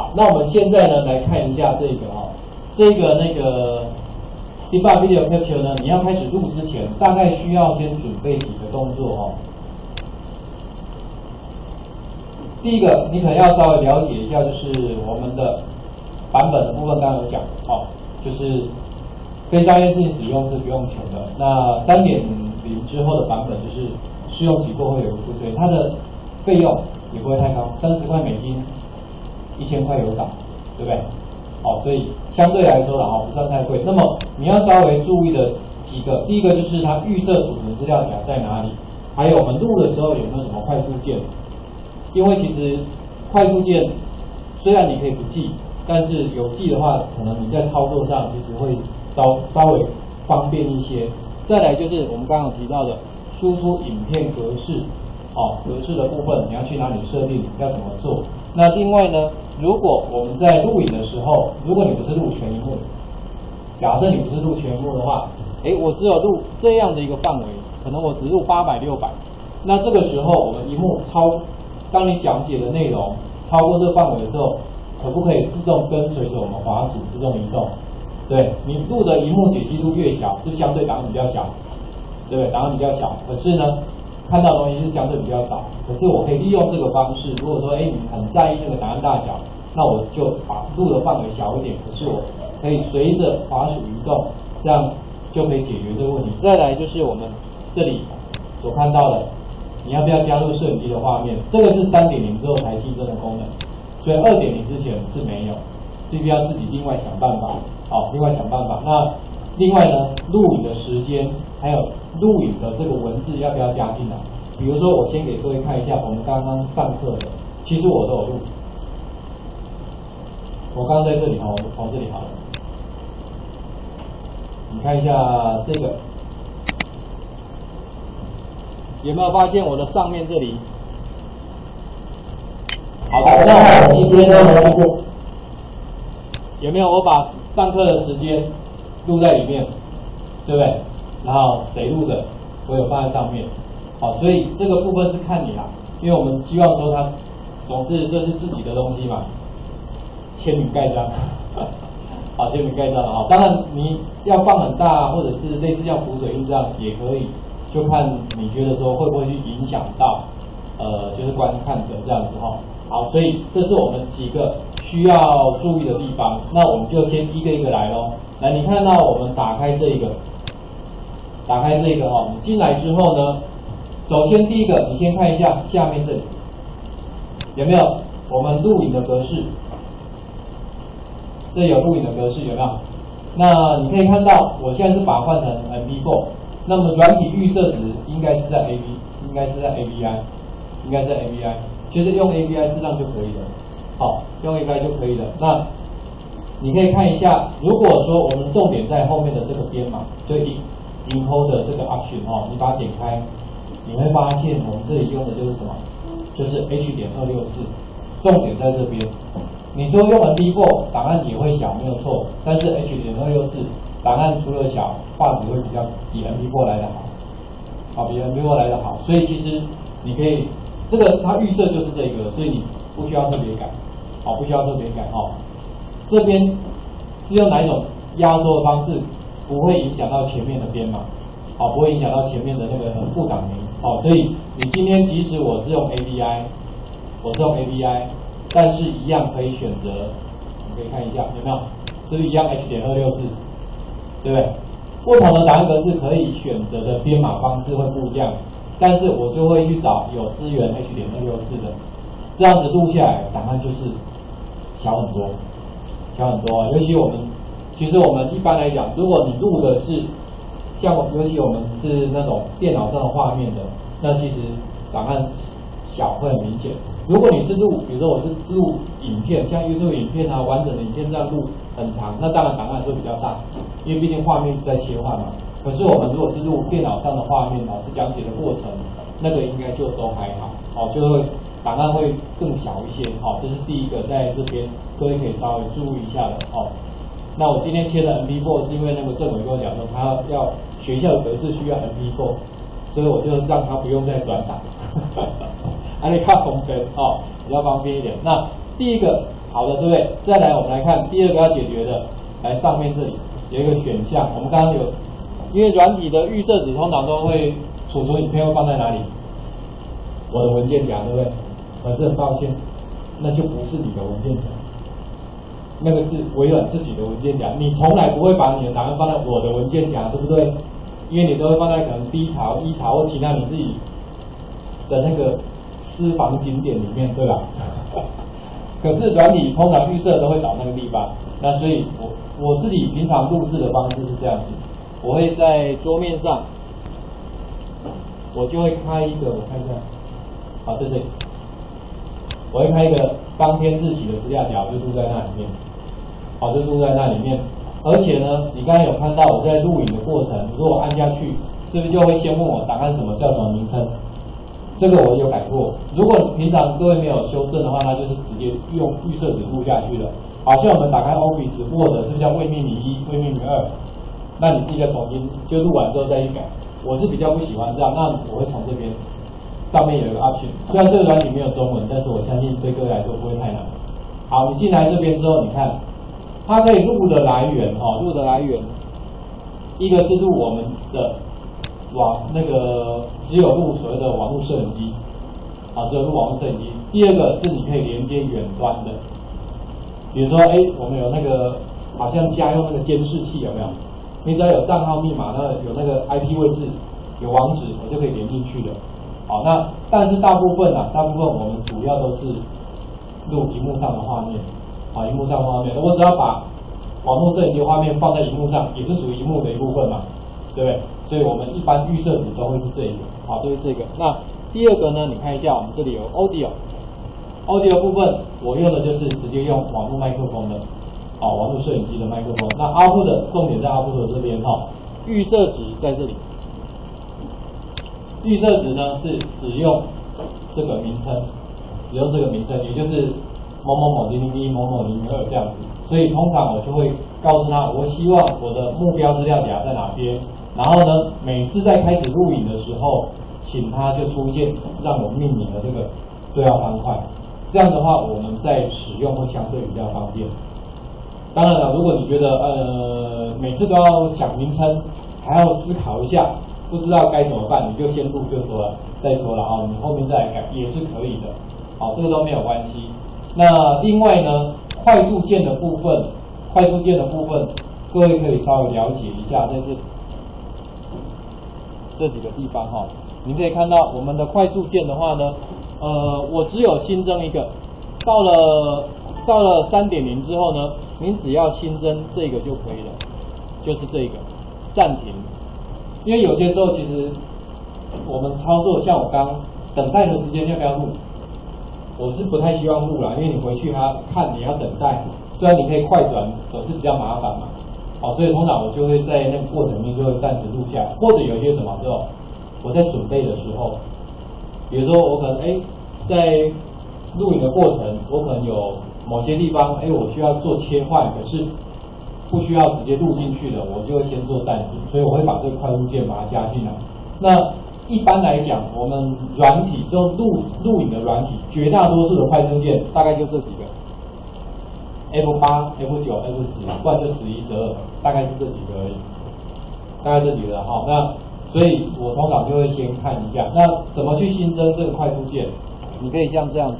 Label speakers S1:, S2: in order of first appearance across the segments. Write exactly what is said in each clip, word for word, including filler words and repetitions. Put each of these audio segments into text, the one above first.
S1: 好，那我们现在呢来看一下这个哦，这个那个 debug video capture 呢，你要开始录之前，大概需要先准备几个动作哦。第一个，你可能要稍微了解一下，就是我们的版本的部分，刚刚有讲哦，就是非商业性使用是不用钱的。那 三点零 之后的版本就是试用期过会有付税，它的费用也不会太高，三十块美金，一千块有找，对不对？好，所以相对来说的哈，不算太贵。那么你要稍微注意的几个，第一个就是它预设储存资料夹在哪里，还有我们录的时候有没有什么快速键？因为其实快速键虽然你可以不记，但是有记的话，可能你在操作上其实会稍稍微方便一些。再来就是我们刚刚提到的输出影片格式，哦，格式的部分你要去哪里设定，要怎么做？那另外呢，如果我们在录影的时候，如果你不是录全荧幕，假设你不是录全荧幕的话，哎，我只有录这样的一个范围，可能我只录八百、六百，那这个时候我们荧幕超，当你讲解的内容超过这个范围的时候，可不可以自动跟随着我们滑鼠自动移动？对，你录的荧幕解析度越小，是相对档案比较小，对不对？档案比较小，可是呢，看到的东西是相对比较少。可是我可以利用这个方式，如果说哎你很在意那个档案大小，那我就把录的范围小一点，可是我可以随着滑鼠移动，这样就可以解决这个问题。再来就是我们这里所看到的，你要不要加入摄影机的画面？这个是 三点零 之后才新增的功能，所以 二点零 之前是没有，必须要自己另外想办法。好，另外想办法。那另外呢，录影的时间还有录影的这个文字要不要加进来？比如说，我先给各位看一下我们刚刚上课的，其实我都有录。我刚刚在这里哈，我们从这里好了。你看一下这个，有没有发现我的上面这里？好的，那我们今天呢，有没有我把上课的时间录在里面，对不对？然后谁录的，我有放在上面。好，所以这个部分是看你啦，因为我们希望说它总是这是自己的东西嘛，签名盖章，好，签名盖章啊。当然你要放很大，或者是类似像浮水印这样也可以，就看你觉得说会不会去影响到呃就是观看者这样子哈。好，所以这是我们几个需要注意的地方。那我们就先一个一个来咯。来，你看到我们打开这一个，打开这个哦，你进来之后呢，首先第一个，你先看一下下面这里有没有我们录影的格式，这有录影的格式有没有？那你可以看到，我现在是把它换成 M P 四， 那么软体预设值应该是在 A V， 应该是在 A V I， 应该是在 A V I。其实用 A V I 事实上就可以了，好，用 A V I 就可以了。那你可以看一下，如果说我们重点在后面的这个编码，就 encode 的这个 option 哦，你把它点开，你会发现我们这里用的就是什么？就是 H 点二六四，重点在这边。你说用 M P 四 档案也会小，没有错，但是 H 点二六四档案除了小，画质会比较比 M P 四 来的好，好，比 M P 四 来的好。所以其实你可以。这个它预设就是这个，所以你不需要特别改，好，不需要特别改哦。这边是用哪一种压缩的方式，不会影响到前面的编码，好，不会影响到前面的那个副档名，好，所以你今天即使我是用 A V I， 我是用 A V I， 但是一样可以选择，你可以看一下有没有，是不是一样 H 点二六四，对不对？不同的档案格式可以选择的编码方式会不一样。但是我就会去找有支援 H 点二六四的，这样子录下来档案就是小很多，小很多啊。尤其我们，其实我们一般来讲，如果你录的是像我，尤其我们是那种电脑上的画面的，那其实档案小会很明显。如果你是录，比如说我是录影片，像 YouTube 影片啊，完整的影片这样录很长，那当然档案会比较大，因为毕竟画面是在切换嘛。可是我们如果是录电脑上的画面，老师讲解的过程，那个应该就都还好，哦，就会档案会更小一些，好，这是第一个，在这边各位可以稍微注意一下的，哦。那我今天切的 M P 四 是因为那个政委跟我讲说，他要学校的格式需要 M P 四，所所以我就让它不用再转档，啊，你看方便哦，比较方便一点。那第一个好的，对不对？再来我们来看第二个要解决的，来上面这里有一个选项，我们刚刚有，因为软体的预设值通常都会储存影片会放在哪里？我的文件夹，对不对？可是很抱歉，那就不是你的文件夹。那个是微软自己的文件夹，你从来不会把你的档案放在我的文件夹，对不对？因为你都会放在可能 B 槽、E 槽或其他你自己的那个私房景点里面，对吧？可是软体通常预设都会找那个地方，那所以我我自己平常录制的方式是这样子，我会在桌面上，我就会开一个，我看一下，好，对对，我会开一个当天日期的资料夹，就录在那里面。好，就录在那里面。而且呢，你刚才有看到我在录影的过程，如果我按下去，是不是就会先问我档案什么叫什么名称？这个我有改过。如果平常各位没有修正的话，它就是直接用预设值录下去了。好像我们打开 Office Word 是不是叫未命名一、未命名二？那你自己再重新就录完之后再去改。我是比较不喜欢这样，那我会从这边上面有一个 option， 虽然这个软体没有中文，但是我相信对各位来说不会太难。好，你进来这边之后，你看。它可以录的来源哦，录的来源，一个是录我们的网那个只有录所谓的网络摄影机，啊，只有录网络摄影机。第二个是你可以连接远端的，比如说，哎，我们有那个好像家用那个监视器有没有？你只要有账号密码，那有那个 I P 位置，有网址，我就可以连进去了。好，那但是大部分啊，大部分我们主要都是录屏幕上的画面。好，荧幕上的画面，我只要把网络摄影机画面放在荧幕上，也是属于荧幕的一部分嘛，对不对？所以我们一般预设值都会是这一个，好，就是这个。那第二个呢，你看一下，我们这里有 audio，audio 部分我用的就是直接用网络麦克风的，好，网络摄影机的麦克风。那 output 的重点在 output 这边哈，预设值在这里，预设值呢是使用这个名称，使用这个名称，也就是某某某零零一某某零零二这样子，所以通常我就会告诉他，我希望我的目标资料夹在哪边，然后呢，每次在开始录影的时候，请他就出现让我命名的这个对话方块，这样的话我们在使用会相对比较方便。当然了，如果你觉得呃每次都要想名称，还要思考一下，不知道该怎么办，你就先录就说了，再说了啊，你后面再来改也是可以的，好，这个都没有关系。那另外呢，快速键的部分，快速键的部分，各位可以稍微了解一下，在这这几个地方哈，你可以看到我们的快速键的话呢，呃，我只有新增一个，到了到了 三点零 之后呢，您只要新增这个就可以了，就是这个暂停，因为有些时候其实我们操作，像我刚等待的时间要不要录？我是不太希望录啦，因为你回去还要看，你要等待。虽然你可以快转，总是比较麻烦嘛。好，所以通常我就会在那个过程里面就会暂时录下来，或者有一些什么时候，我在准备的时候，比如说我可能哎在录影的过程，我可能有某些地方哎我需要做切换，可是不需要直接录进去的，我就会先做暂停，所以我会把这个快速键把它加进来。那一般来讲，我们软体就录录影的软体，绝大多数的快速键大概就这几个 ，F 八、F 九、F 十，不然就十一、十二，大概是这几个而已，大概这几个哈。那所以我通常就会先看一下，那怎么去新增这个快速键？你可以像这样子，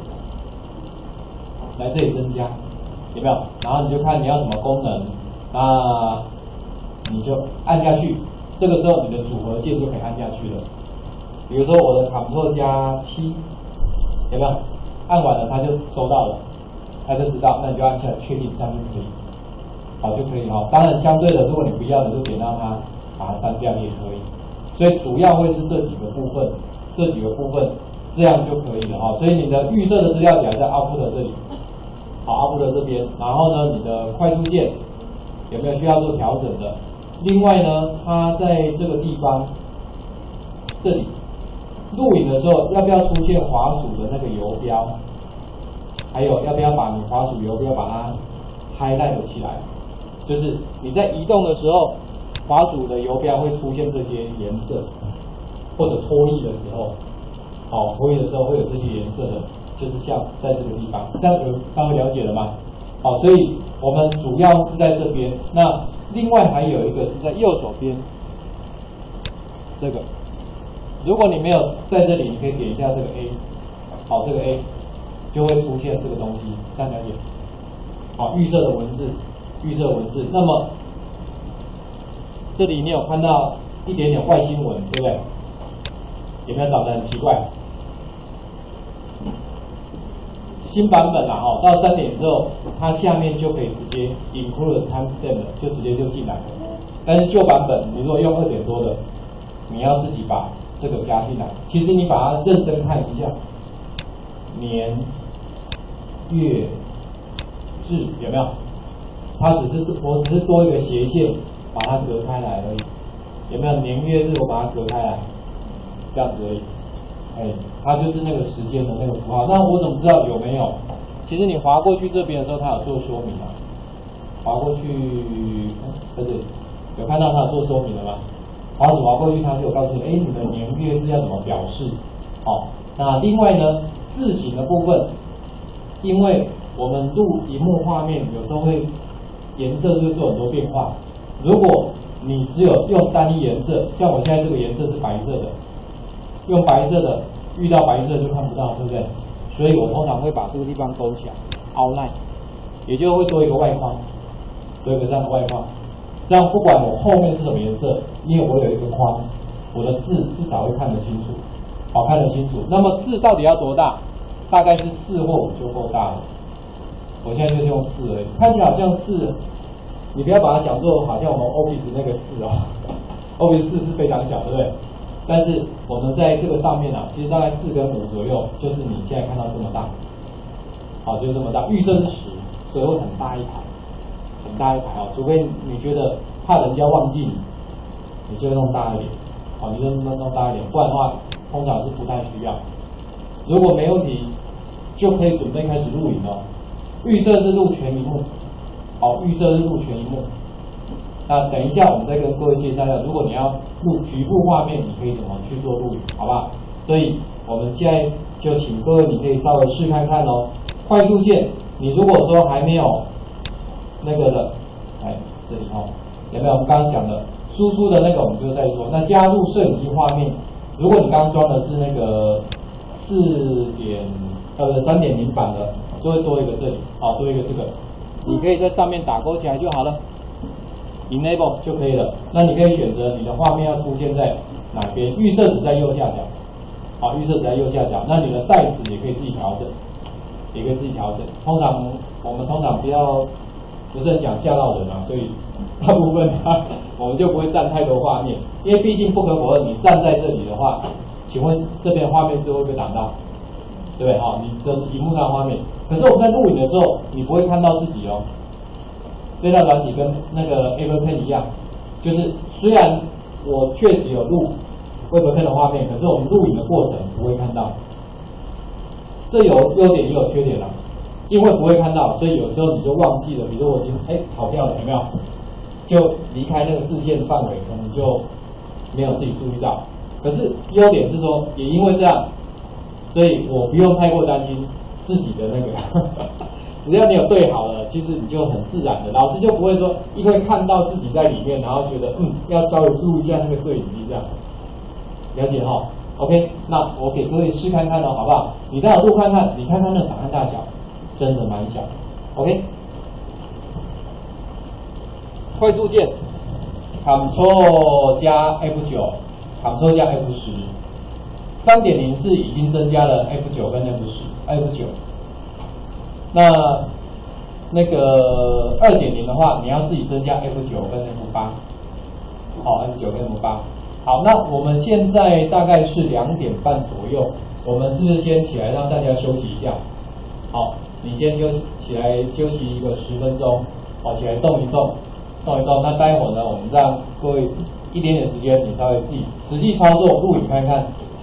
S1: 来这里增加，有没有？然后你就看你要什么功能，那你就按下去。这个时候你的组合键就可以按下去了。比如说我的 Ctrl 加七，有没有？按完了它就收到了，它就知道，那你就按下确定，这样就可以，好就可以哈。当然相对的，如果你不要，你就点到它，把它删掉也可以。所以主要会是这几个部分，这几个部分这样就可以了哈。所以你的预设的资料夹在 Output 这里，好 Output 这边，然后呢，你的快速键有没有需要做调整的？另外呢，它在这个地方，这里录影的时候，要不要出现滑鼠的那个游标？还有要不要把你滑鼠游标把它 highlight 起来？就是你在移动的时候，滑鼠的游标会出现这些颜色。 或者脱翼的时候，好，脱翼的时候会有这些颜色的，就是像在这个地方，这样有稍微了解了吗？好，所以我们主要是在这边，那另外还有一个是在右手边，这个，如果你没有在这里，你可以点一下这个 A， 好，这个 A 就会出现这个东西，这样了解。好，预设的文字，预设文字，那么这里你有看到一点点外星文，对不对？有没有长得很奇怪？新版本啊，哈，到三点之后，它下面就可以直接 include timestamp， 就直接就进来了。但是旧版本，你如果用二点多的，你要自己把这个加进来。其实你把它认真看一下，年、月、日有没有？它只是我只是多一个斜线把它隔开来而已。有没有年月日？我把它隔开来，这样子而已。哎，它就是那个时间的那个符号。那我怎么知道有没有？其实你滑过去这边的时候，它有做说明啊。滑过去，在这里有看到它有做说明了吗？滑子滑过去，它就有告诉你，哎，你的年月日要怎么表示？好，那另外呢，字形的部分，因为我们录萤幕画面有时候会颜色会做很多变化。如果你只有用单一颜色，像我现在这个颜色是白色的。用白色的，遇到白色就看不到，对不对？所以我通常会把这个地方勾起来 ，outline， 也就会多一个外框，多一个这样的外框。这样不管我后面是什么颜色，因为我有一个框，我的字至少会看得清楚，好看得清楚。那么字到底要多大？大概是四或五就够大了。我现在就是用四而已，看起来好像四，你不要把它想做好像我们 Office 那个四哦 ，Office 四是非常小，对不对？但是我们在这个上面啊，其实大概四跟五左右，就是你现在看到这么大，好，就这么大。预设是十，所以会很大一排，很大一排哦。除非你觉得怕人家忘记你，你就弄大一点，好，你就弄弄大一点，不然的话，通常是不太需要。如果没问题，就可以准备开始录影哦。预设是录全荧幕，好，预设是录全荧幕。那等一下，我们再跟各位介绍一下，如果你要录局部画面，你可以怎么去做录影，好不好？所以我们现在就请各位，你可以稍微试看看哦。快速键，你如果说还没有那个的，来这里哦，有没有我们刚刚讲的输出的那个，我们就再说。那加入摄影机画面，如果你刚刚装的是那个四点呃三点零版的，就会多一个这里，好，多一个这个，你可以在上面打勾起来就好了。Enable 就可以了。那你可以选择你的画面要出现在哪边，预设只在右下角。好，预设只在右下角。那你的 size 也可以自己调整，也可以自己调整。通常我们通常比较不是很想吓到人啊，所以大部分啊我们就不会占太多画面，因为毕竟不可否认，你站在这里的话，请问这边画面是会被挡到，对不对？好，你这荧幕上的画面，可是我们在录影的时候，你不会看到自己哦。这套软体跟那个 Everpen 一样，就是虽然我确实有录 Everpen 的画面，可是我们录影的过程不会看到。这有优点也有缺点啦，因为不会看到，所以有时候你就忘记了，比如我已经哎跑掉了，有没有？就离开那个视线范围，可能就没有自己注意到。可是优点是说，也因为这样，所以我不用太过担心自己的那个。只要你有对好了，其实你就很自然的，老师就不会说因为看到自己在里面，然后觉得嗯要稍微注意一下那个摄影机这样，了解哈 ？OK， 那我给各位试看看哦，好不好？你到录看看，你看看那个档案大小，真的蛮小的 ，OK。快速键 ，Ctrl 加 F 九 ，Ctrl 加 F 十， 三点零是已经增加了 F 九 跟 F 十 ，F 九。那那个 二点零 的话，你要自己增加 F 九 跟 F 八， 好 ，F 九 跟 F 八。好，那我们现在大概是两点半左右，我们是不是先起来让大家休息一下？好，你先就起来休息一个十分钟，好，起来动一动，动一动。那待会儿呢，我们让各位一点点时间，你稍微自己实际操作录影看看，